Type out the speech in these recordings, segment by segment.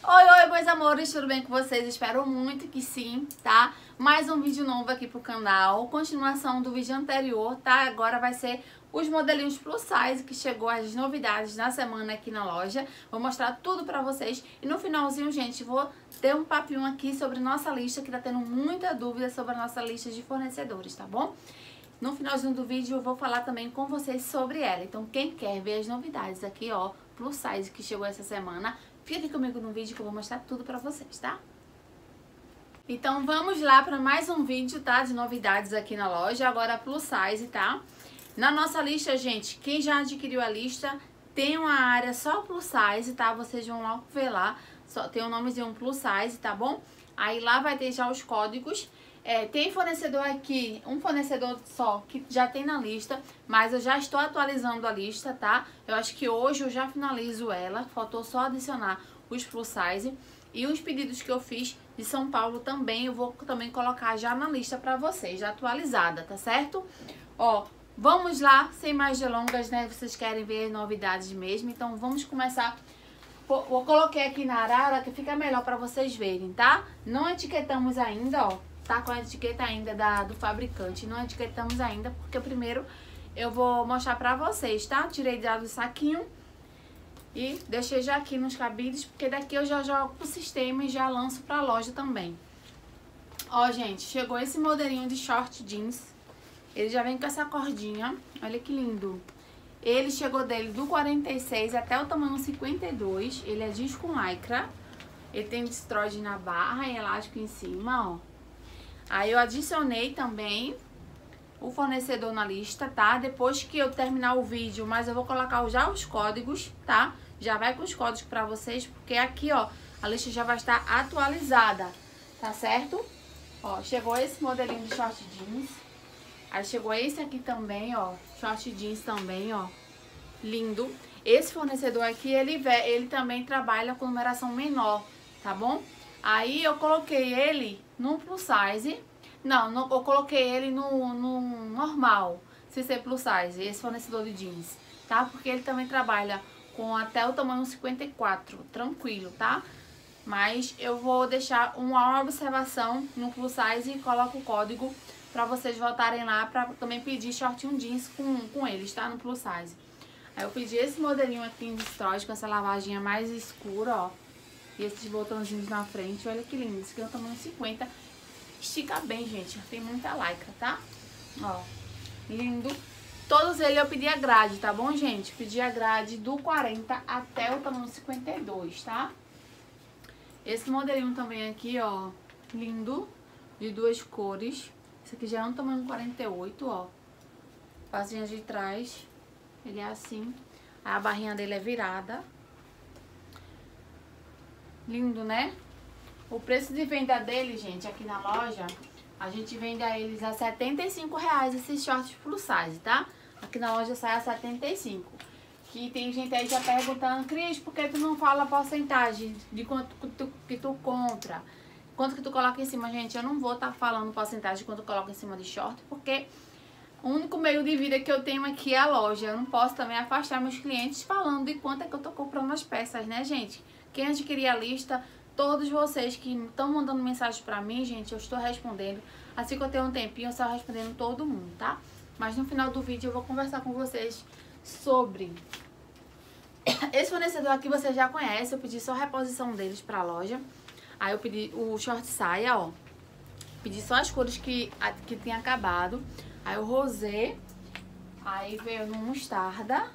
Oi, meus amores, tudo bem com vocês? Espero muito que sim, tá? Mais um vídeo novo aqui pro canal, continuação do vídeo anterior, tá? Agora vai ser os modelinhos plus size que chegou as novidades na semana aqui na loja. Vou mostrar tudo pra vocês e no finalzinho, gente, vou ter um papinho aqui sobre nossa lista, que tá tendo muita dúvida sobre a nossa lista de fornecedores, tá bom? No finalzinho do vídeo eu vou falar também com vocês sobre ela. Então quem quer ver as novidades aqui, ó, plus size que chegou essa semana, fica aqui comigo no vídeo que eu vou mostrar tudo pra vocês, tá? Então vamos lá para mais um vídeo, tá? De novidades aqui na loja, agora plus size, tá? Na nossa lista, gente, quem já adquiriu a lista, tem uma área só plus size, tá? Vocês vão lá ver lá, só tem o nomezinho plus size, tá bom? Aí lá vai ter já os códigos. Tem fornecedor aqui, um fornecedor só que já tem na lista, mas eu já estou atualizando a lista, tá? Eu acho que hoje eu já finalizo ela, faltou só adicionar os plus size. E os pedidos que eu fiz de São Paulo também, eu vou também colocar já na lista pra vocês, já atualizada, tá certo? Ó, vamos lá, sem mais delongas, né? Vocês querem ver novidades mesmo, então vamos começar. Eu coloquei aqui na arara que fica melhor pra vocês verem, tá? Não etiquetamos ainda, ó. Tá com a etiqueta ainda do fabricante. Não etiquetamos ainda, porque primeiro eu vou mostrar pra vocês, tá? Tirei já do saquinho e deixei já aqui nos cabides, porque daqui eu já jogo pro sistema e já lanço pra loja também. Ó, gente, chegou esse modelinho de short jeans. Ele já vem com essa cordinha. Olha que lindo. Ele chegou dele do 46 até o tamanho 52. Ele é jeans com lycra. Ele tem destroide na barra e elástico em cima, ó. Aí eu adicionei também o fornecedor na lista, tá? Depois que eu terminar o vídeo, mas eu vou colocar já os códigos, tá? Já vai com os códigos pra vocês, porque aqui, ó, a lista já vai estar atualizada, tá certo? Ó, chegou esse modelinho de short jeans. Aí chegou esse aqui também, ó, short jeans também, ó, lindo. Esse fornecedor aqui, ele também trabalha com numeração menor, tá bom? Aí eu coloquei ele no plus size. Não, eu coloquei ele no normal, sem ser plus size, esse fornecedor de jeans, tá? Porque ele também trabalha com até o tamanho 54, tranquilo, tá? Mas eu vou deixar uma observação no plus size e coloco o código pra vocês voltarem lá pra também pedir shortinho jeans com eles, tá? No plus size. Aí eu pedi esse modelinho aqui em destroide com essa lavagem mais escura, ó. E esses botãozinhos na frente, olha que lindo. Esse aqui é o tamanho 50. Estica bem, gente. Tem muita lycra, tá? Ó, lindo. Todos eles eu pedi a grade, tá bom, gente? Pedi a grade do 40 até o tamanho 52, tá? Esse modelinho também aqui, ó, lindo. De duas cores. Esse aqui já é um tamanho 48, ó. Pazinha de trás. Ele é assim. A barrinha dele é virada. Lindo, né? O preço de venda dele, gente, aqui na loja, a gente vende a eles a R$75 esses shorts plus size, tá? Aqui na loja sai a 75. Que tem gente aí já perguntando, Cris, por que tu não fala a porcentagem de quanto que tu compra? Quanto que tu coloca em cima, gente? Eu não vou estar falando porcentagem de quanto eu coloco em cima de short, porque o único meio de vida que eu tenho aqui é a loja. Eu não posso também afastar meus clientes falando de quanto é que eu tô comprando as peças, né, gente? Quem adquirir a lista, todos vocês que estão mandando mensagem pra mim, gente, eu estou respondendo. Assim que eu tenho um tempinho, eu estou respondendo todo mundo, tá? Mas no final do vídeo eu vou conversar com vocês sobre esse fornecedor aqui. Você já conhece, eu pedi só a reposição deles pra loja. Aí eu pedi o short saia, ó. Pedi só as cores que tinha acabado. Aí o rosé. Aí veio no mostarda.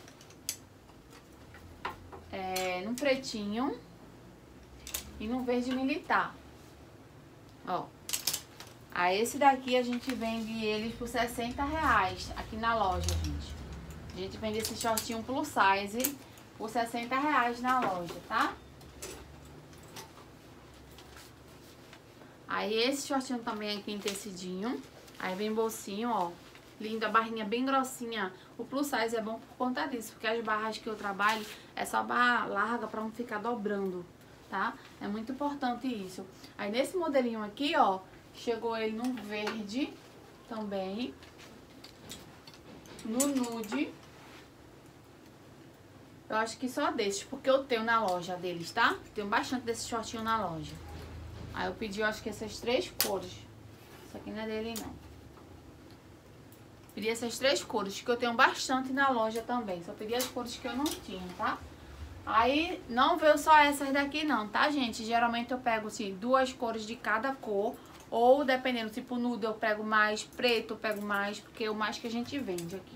No pretinho. E no verde militar. Ó. Aí esse daqui a gente vende eles por R$60 aqui na loja, gente. A gente vende esse shortinho plus size por R$60 na loja, tá? Aí esse shortinho também aqui em tecidinho. Aí vem bolsinho, ó. Lindo, a barrinha bem grossinha. O plus size é bom por conta disso, porque as barras que eu trabalho é só barra larga pra não ficar dobrando, tá? É muito importante isso. Aí nesse modelinho aqui, ó, chegou ele no verde também, no nude Eu acho que só desses, porque eu tenho na loja deles, tá? Tenho bastante desses shortinhos na loja. Aí eu pedi, eu acho que essas 3 cores. Isso aqui não é dele, não. Pedi essas 3 cores, que eu tenho bastante na loja também. Só pedi as cores que eu não tinha, tá? Aí não veio só essas daqui não, tá, gente? Geralmente eu pego, assim, 2 cores de cada cor. Ou dependendo, tipo nude eu pego mais, preto eu pego mais, porque é o mais que a gente vende aqui.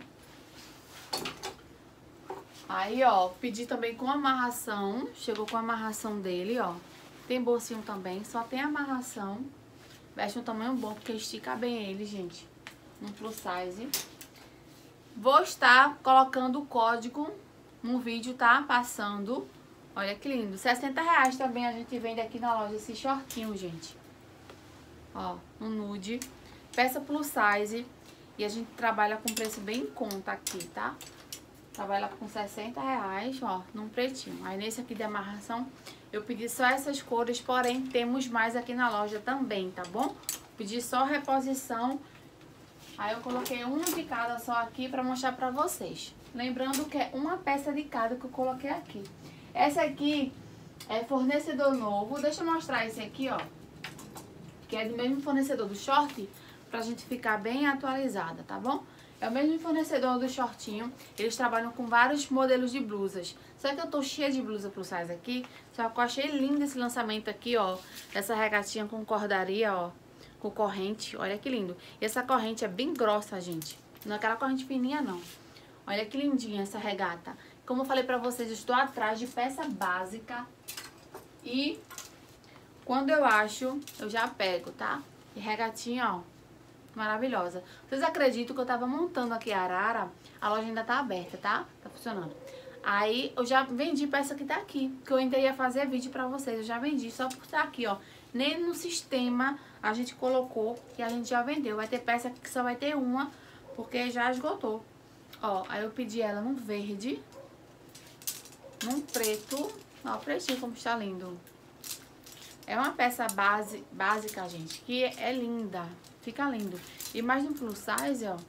Aí, ó, pedi também com amarração. Chegou com a amarração dele, ó. Tem bolsinho também, só tem amarração. Veste um tamanho bom, porque estica bem ele, gente. Um plus size. Vou estar colocando o código no vídeo, tá? Passando. Olha que lindo. R$60 também a gente vende aqui na loja esse shortinho, gente. Ó, um nude. Peça plus size. E a gente trabalha com preço bem em conta aqui, tá? Trabalha com R$60, ó, num pretinho. Aí nesse aqui de amarração, eu pedi só essas cores, porém temos mais aqui na loja também, tá bom? Pedi só reposição. Aí eu coloquei um de cada só aqui pra mostrar pra vocês. Lembrando que é uma peça de cada que eu coloquei aqui. Essa aqui é fornecedor novo. Deixa eu mostrar esse aqui, ó. Que é do mesmo fornecedor do short, pra gente ficar bem atualizada, tá bom? É o mesmo fornecedor do shortinho. Eles trabalham com vários modelos de blusas. Só que eu tô cheia de blusa plus size aqui. Só que eu achei lindo esse lançamento aqui, ó. Essa regatinha com cordaria, ó. Com corrente. Olha que lindo. E essa corrente é bem grossa, gente. Não é aquela corrente fininha, não. Olha que lindinha essa regata. Como eu falei pra vocês, eu estou atrás de peça básica. E quando eu acho, eu já pego, tá? E regatinha, ó. Maravilhosa. Vocês acreditam que eu tava montando aqui a arara? A loja ainda tá aberta, tá? Tá funcionando. Aí eu já vendi peça que tá aqui, que eu ainda ia fazer vídeo pra vocês. Eu já vendi só por estar aqui, ó. Nem no sistema a gente colocou e a gente já vendeu. Vai ter peça que só vai ter uma, porque já esgotou. Ó, aí eu pedi ela num verde, num preto. Ó, o pretinho como está lindo. É uma peça básica, gente, que é linda. Fica lindo. E mais no plus size, ó.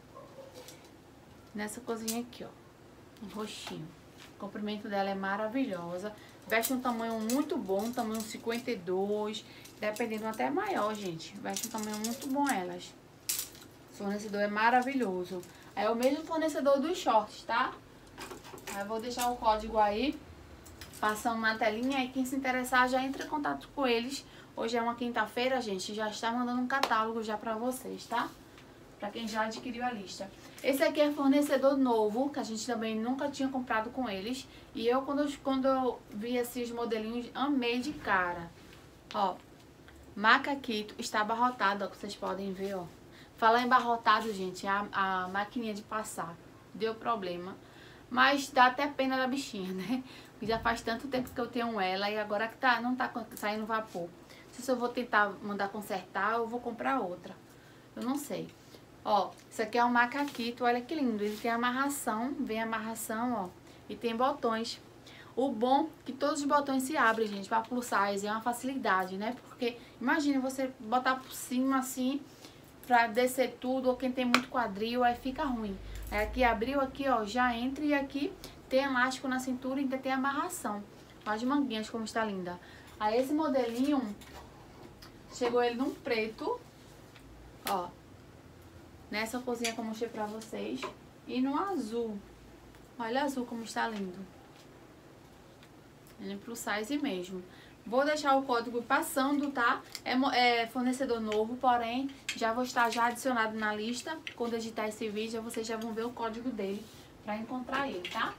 Nessa cozinha aqui, ó. Um roxinho. O comprimento dela é maravilhosa. Veste um tamanho muito bom, tamanho 52. Dependendo até maior, gente. Veste um tamanho muito bom elas. O fornecedor é maravilhoso. É o mesmo fornecedor dos shorts, tá? Aí eu vou deixar o código aí. Passando na telinha. E quem se interessar já entra em contato com eles. Hoje é uma quinta-feira, gente, já está mandando um catálogo já pra vocês, tá? Pra quem já adquiriu a lista. Esse aqui é fornecedor novo, que a gente também nunca tinha comprado com eles. E eu, quando eu vi esses modelinhos, amei de cara. Ó, macaquito está abarrotado, ó, que vocês podem ver, ó. Falar em abarrotado, gente, a maquininha de passar deu problema. Mas dá até pena da bichinha, né? Porque já faz tanto tempo que eu tenho ela e agora que não tá saindo vapor. Se eu vou tentar mandar consertar, eu vou comprar outra. Eu não sei. Ó, isso aqui é um macaquito, olha que lindo. Ele tem amarração, vem amarração, ó. E tem botões. O bom é que todos os botões se abrem, gente, pra plus size. É uma facilidade, né? Porque, imagina você botar por cima, assim, pra descer tudo. Ou quem tem muito quadril, aí fica ruim. Aí aqui abriu, aqui, ó, já entra. E aqui tem elástico na cintura e ainda tem amarração. Olha as manguinhas como está linda. Aí esse modelinho... Chegou ele num preto, ó, nessa cozinha que eu mostrei pra vocês, e no azul. Olha azul como está lindo. Ele é plus size mesmo. Vou deixar o código passando, tá? É fornecedor novo, porém, já vou estar já adicionado na lista. Quando editar esse vídeo, vocês já vão ver o código dele pra encontrar ele, tá?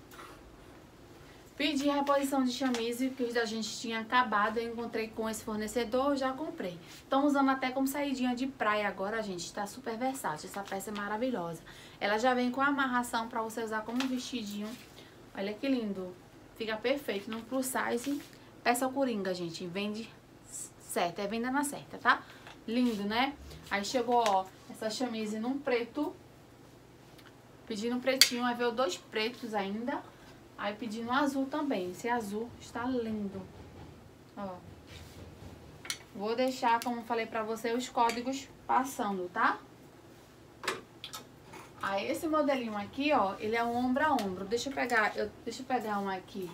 Pedi reposição de chamise, que a gente tinha acabado, eu encontrei com esse fornecedor, já comprei. Estão usando até como saidinha de praia agora, gente, tá super versátil, essa peça é maravilhosa. Ela já vem com a amarração pra você usar como vestidinho, olha que lindo, fica perfeito, no plus size, peça coringa, gente, vende certo, é venda na certa, tá? Lindo, né? Aí chegou, ó, essa chamise num preto, pedi no pretinho, aí veio 2 pretos ainda. Aí pedi no azul também. Esse azul está lindo. Ó. Vou deixar, como falei pra você, os códigos passando, tá? Aí esse modelinho aqui, ó, ele é um ombro a ombro. Deixa eu pegar um aqui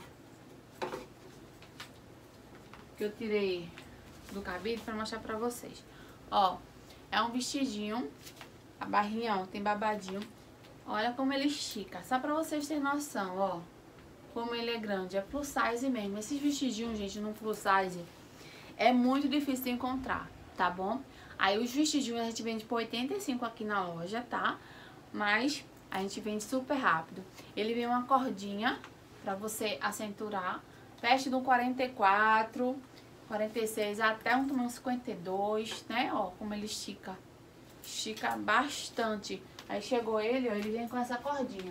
que eu tirei do cabide pra mostrar pra vocês. Ó, é um vestidinho, a barrinha, ó, tem babadinho. Olha como ele estica, só pra vocês terem noção, ó, como ele é grande. É plus size mesmo. Esses vestidinhos, gente, no plus size é muito difícil de encontrar, tá bom? Aí os vestidinhos a gente vende por 85 aqui na loja, tá? Mas a gente vende super rápido. Ele vem uma cordinha pra você acinturar. Veste do 44, 46 até um tamanho 52, né? Ó, como ele estica. Estica bastante. Aí chegou ele, ó, ele vem com essa cordinha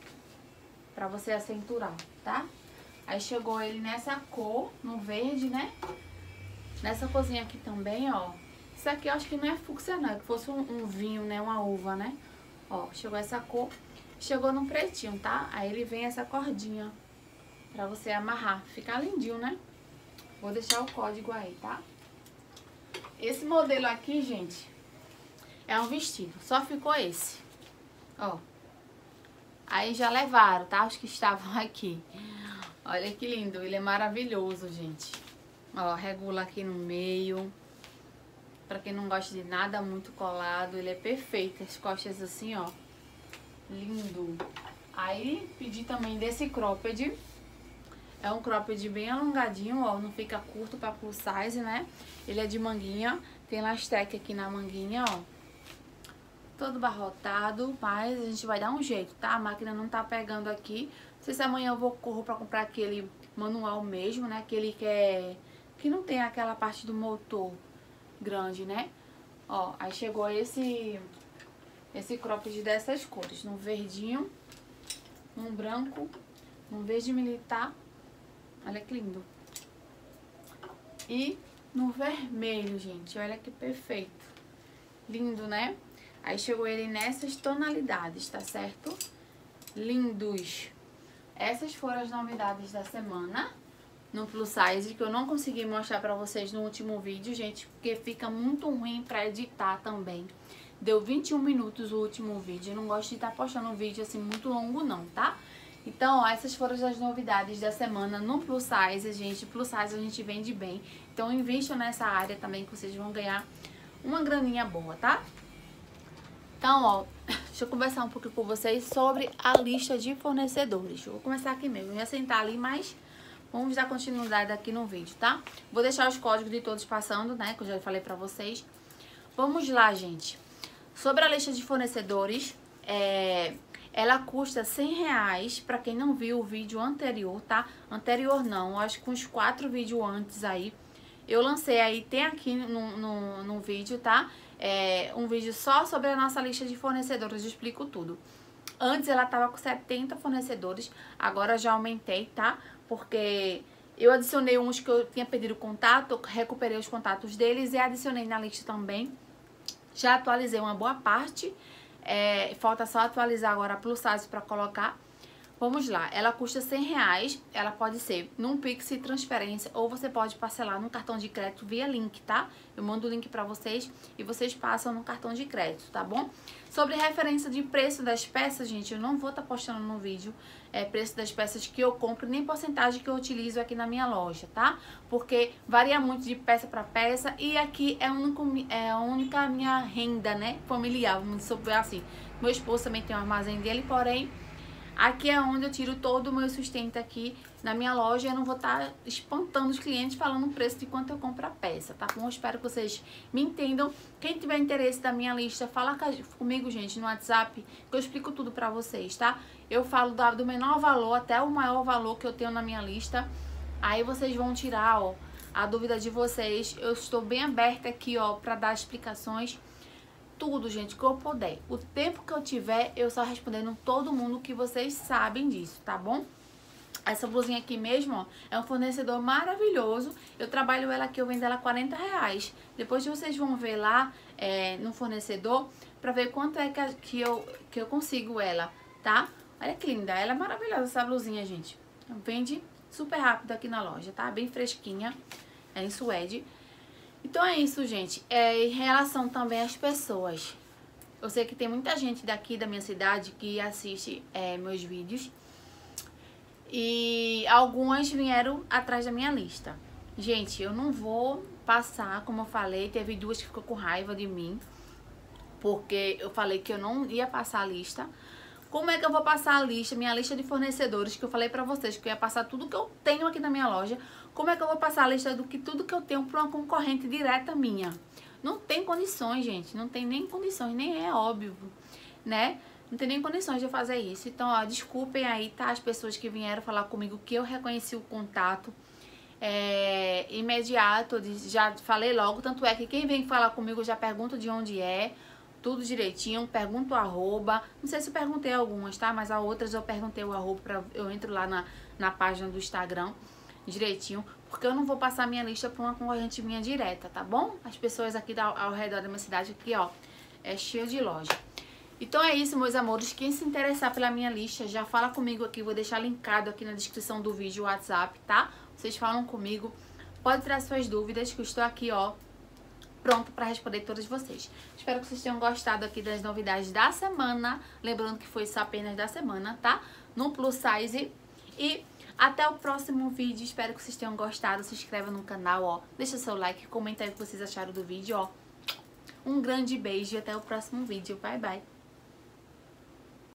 pra você acinturar, tá? Aí chegou ele nessa cor, no verde, né? Nessa corzinha aqui também, ó. Isso aqui eu acho que não é fúcsia, não. É que fosse um vinho, né? Uma uva, né? Ó, chegou essa cor. Chegou no pretinho, tá? Aí ele vem essa cordinha pra você amarrar. Fica lindinho, né? Vou deixar o código aí, tá? Esse modelo aqui, gente, é um vestido. Só ficou esse. Ó. Aí já levaram, tá? Os que estavam aqui. Olha que lindo. Ele é maravilhoso, gente. Ó, regula aqui no meio. Pra quem não gosta de nada muito colado, ele é perfeito. As costas assim, ó. Lindo. Aí, pedi também desse cropped. É um cropped bem alongadinho, ó. Não fica curto pra plus size, né? Ele é de manguinha. Tem lastec aqui na manguinha, ó. Todo barrotado, mas a gente vai dar um jeito, tá? A máquina não tá pegando aqui. Não sei se amanhã eu corro pra comprar aquele manual mesmo, né? Aquele que não tem aquela parte do motor grande, né? Ó, aí chegou esse cropped dessas cores. No verdinho, num branco, num verde militar. Olha que lindo. E no vermelho, gente. Olha que perfeito. Lindo, né? Aí chegou ele nessas tonalidades, tá certo? Lindos. Essas foram as novidades da semana no plus size, que eu não consegui mostrar pra vocês no último vídeo, gente, porque fica muito ruim pra editar também. Deu 21 minutos o último vídeo. Eu não gosto de estar postando um vídeo assim muito longo não, tá? Então, ó, essas foram as novidades da semana no plus size, gente. Plus size a gente vende bem. Então, invistam nessa área também que vocês vão ganhar uma graninha boa, tá? Então, ó, deixa eu conversar um pouquinho com vocês sobre a lista de fornecedores. Eu vou começar aqui mesmo. Eu ia sentar ali, mas vamos dar continuidade aqui no vídeo, tá? Vou deixar os códigos de todos passando, né? Que eu já falei pra vocês. Vamos lá, gente. Sobre a lista de fornecedores, ela custa R$100 pra quem não viu o vídeo anterior, tá? Anterior não, acho que uns 4 vídeos antes aí. Eu lancei aí, tem aqui no vídeo, tá? Um vídeo só sobre a nossa lista de fornecedores, eu explico tudo. Antes ela tava com 70 fornecedores, agora já aumentei, tá? Porque eu adicionei uns que eu tinha pedido contato, recuperei os contatos deles e adicionei na lista também. Já atualizei uma boa parte, falta só atualizar agora a plus size pra colocar. Vamos lá, ela custa R$100, ela pode ser num Pix e transferência ou você pode parcelar num cartão de crédito via link, tá? Eu mando o link pra vocês e vocês passam no cartão de crédito, tá bom? Sobre referência de preço das peças, gente, eu não vou estar postando no vídeo preço das peças que eu compro, nem porcentagem que eu utilizo aqui na minha loja, tá? Porque varia muito de peça pra peça e aqui é a única minha renda, né, familiar, vamos dizer assim. Meu esposo também tem um armazém dele, porém aqui é onde eu tiro todo o meu sustento aqui na minha loja. Eu não vou estar espantando os clientes falando o preço de quanto eu compro a peça, tá bom? Eu espero que vocês me entendam. Quem tiver interesse da minha lista, fala comigo, gente, no WhatsApp, que eu explico tudo pra vocês, tá? Eu falo do menor valor até o maior valor que eu tenho na minha lista. Aí vocês vão tirar, ó, a dúvida de vocês. Eu estou bem aberta aqui, ó, pra dar explicações. Tudo, gente, que eu puder. O tempo que eu tiver, eu só respondendo todo mundo que vocês sabem disso, tá bom? Essa blusinha aqui mesmo, ó, é um fornecedor maravilhoso. Eu trabalho ela aqui, eu vendo ela R$40. Depois vocês vão ver lá no fornecedor pra ver quanto é que eu consigo ela, tá? Olha que linda, ela é maravilhosa essa blusinha, gente. Vende super rápido aqui na loja, tá? Bem fresquinha, é em suede. Então é isso, gente. Em relação também às pessoas, Eu sei que tem muita gente daqui da minha cidade que assiste meus vídeos. E algumas vieram atrás da minha lista. Gente, eu não vou passar, como eu falei, teve duas que ficou com raiva de mim, porque eu falei que eu não ia passar a lista. Como é que eu vou passar a lista, minha lista de fornecedores, que eu falei pra vocês que eu ia passar tudo que eu tenho aqui na minha loja. Como é que eu vou passar a lista do que tudo que eu tenho pra uma concorrente direta minha? Não tem condições, gente, não tem nem condições, nem é óbvio, né? Não tem nem condições de eu fazer isso. Então, ó, desculpem aí, tá? As pessoas que vieram falar comigo que eu reconheci o contato imediato, já falei logo. Tanto é que quem vem falar comigo eu já pergunto de onde é, tudo direitinho, pergunto o arroba. Não sei se eu perguntei algumas, tá? Mas a outras eu perguntei o arroba, eu entro lá na página do Instagram direitinho, porque eu não vou passar minha lista pra uma concorrente minha direta, tá bom? As pessoas aqui ao redor da minha cidade, aqui, ó, é cheio de loja. Então é isso, meus amores. Quem se interessar pela minha lista, já fala comigo aqui. Vou deixar linkado aqui na descrição do vídeo o WhatsApp, tá? Vocês falam comigo. Pode tirar suas dúvidas, que eu estou aqui, ó, pronto para responder todas vocês. Espero que vocês tenham gostado aqui das novidades da semana. Lembrando que foi só apenas da semana, tá? No plus size. E até o próximo vídeo. Espero que vocês tenham gostado. Se inscreva no canal, ó. Deixa seu like, comenta aí o que vocês acharam do vídeo, ó. Um grande beijo e até o próximo vídeo. Bye, bye.